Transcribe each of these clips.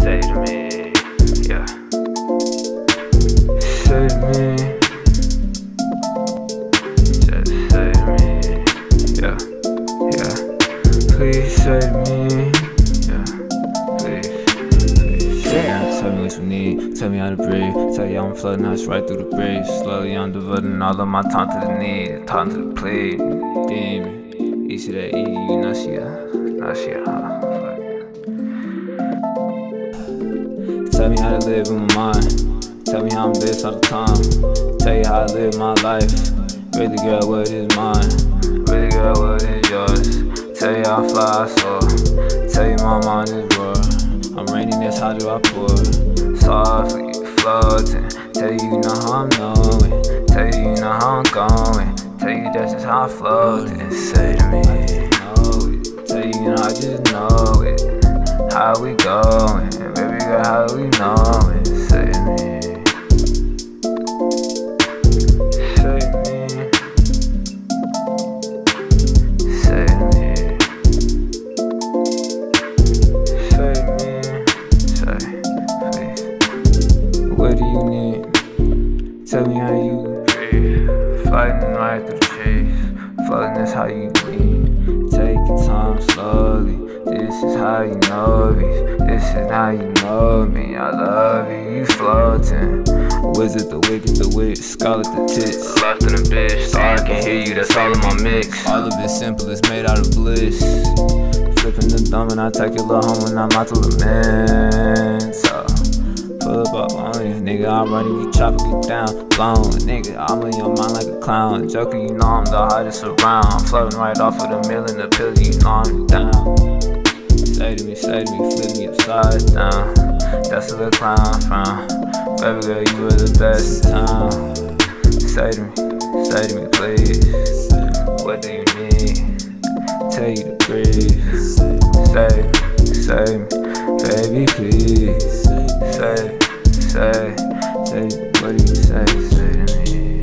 say to me, yeah. Say to me, just say to me, yeah, yeah. Please say to me, yeah, please. Yeah. Tell me what you need, tell me how to breathe. Tell you I'm flooding us right through the breeze. Slowly I'm diverting all of my time to the need, time to the plea. Damn, easy that E, you know she Tell me how to live in my mind. Tell me how I'm this all the time. Tell you how I live my life. Really, girl, what is mine? Really, girl, what is yours? Tell you how I fly, I soar. Tell you my mind is raw. I'm raining this, how do I pour? Softly floating. Tell you know how I'm knowing. Tell you know how I'm going. Tell you that's just how I float. And say to me, know it. Tell you know I just know it. How we going? Baby girl, how we know it? Say to me. Say to me. Say to me. Say to me. Say, please. What do you need? Tell me how you breathe. Fighting right through the chase. Floating is how you bleed. Take your time slowly. This is how you know me. This is how you know me. I love you, you floating. Wizard, the wicked, the witch, scarlet, the tits. Left in the bitch, so I can hear you, that's all in my mix. All of it simple, it's made out of bliss. Flipping the thumb and I take your little home when I'm out to lament. So, pull up on you, nigga, I'm running, you chop it down. Blown, nigga, I'm in your mind like a clown. Joker, you know I'm the hottest around. I'm floating right off of the mill in the pill, you know I'm down. Say to me, flip me upside down. That's where the clown from. Baby girl, you were the best in town. Say to me, please. What do you need? Tell you to breathe. Say me, baby, please. Say, what do you say? Say to me.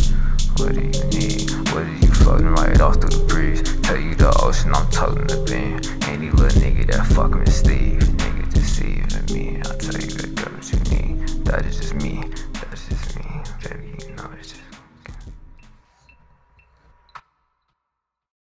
What do you need? What are you floating right off through the breeze? Tell you the ocean, I'm toting the beam.